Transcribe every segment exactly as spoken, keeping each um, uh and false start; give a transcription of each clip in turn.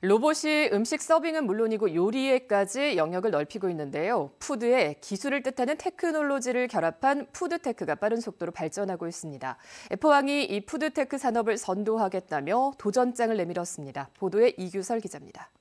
로봇이 음식 서빙은 물론이고 요리에까지 영역을 넓히고 있는데요. 푸드에 기술을 뜻하는 테크놀로지를 결합한 푸드테크가 빠른 속도로 발전하고 있습니다. 포항이 이 푸드테크 산업을 선도하겠다며 도전장을 내밀었습니다. 보도에 이규설 기자입니다.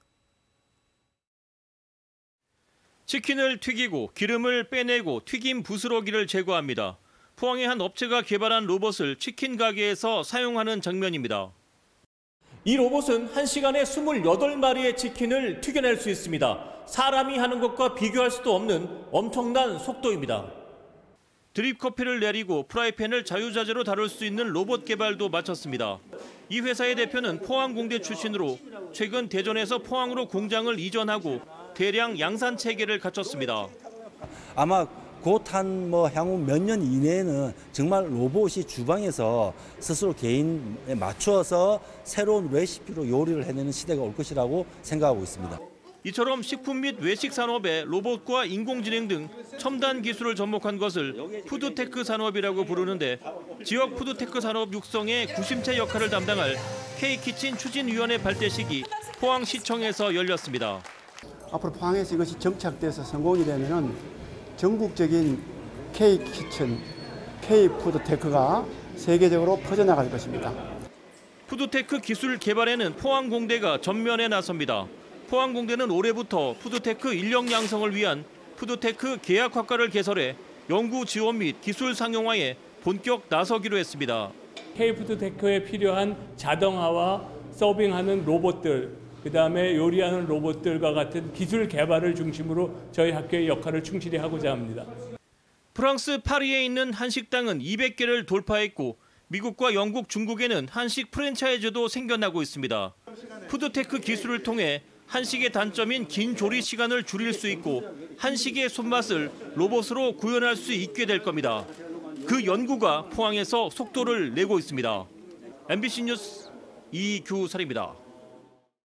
치킨을 튀기고 기름을 빼내고 튀김 부스러기를 제거합니다. 포항의 한 업체가 개발한 로봇을 치킨 가게에서 사용하는 장면입니다. 이 로봇은 한 시간에 이십팔 마리의 치킨을 튀겨낼 수 있습니다. 사람이 하는 것과 비교할 수도 없는 엄청난 속도입니다. 드립 커피를 내리고 프라이팬을 자유자재로 다룰 수 있는 로봇 개발도 마쳤습니다. 이 회사의 대표는 포항공대 출신으로 최근 대전에서 포항으로 공장을 이전하고 대량 양산 체계를 갖췄습니다. 아마 곧 한 뭐 향후 몇 년 이내에는 정말 로봇이 주방에서 스스로 개인에 맞춰서 새로운 레시피로 요리를 해내는 시대가 올 것이라고 생각하고 있습니다. 이처럼 식품 및 외식 산업에 로봇과 인공지능 등 첨단 기술을 접목한 것을 푸드테크 산업이라고 부르는데 지역 푸드테크 산업 육성의 구심체 역할을 담당할 K키친 추진위원회 발대식이 포항시청에서 열렸습니다. 앞으로 포항에서 이것이 정착돼서 성공이 되면은 전국적인 K키친, K푸드테크가 세계적으로 퍼져나갈 것입니다. 푸드테크 기술 개발에는 포항공대가 전면에 나섭니다. 포항공대는 올해부터 푸드테크 인력 양성을 위한 푸드테크 계약학과를 개설해 연구 지원 및 기술 상용화에 본격 나서기로 했습니다. K푸드테크에 필요한 자동화와 서빙하는 로봇들, 그다음에 요리하는 로봇들과 같은 기술 개발을 중심으로 저희 학교의 역할을 충실히 하고자 합니다. 프랑스 파리에 있는 한식당은 이백 개를 돌파했고 미국과 영국, 중국에는 한식 프랜차이즈도 생겨나고 있습니다. 푸드테크 기술을 통해 한식의 단점인 긴 조리 시간을 줄일 수 있고 한식의 손맛을 로봇으로 구현할 수 있게 될 겁니다. 그 연구가 포항에서 속도를 내고 있습니다. 엠비씨 뉴스 이규설입니다.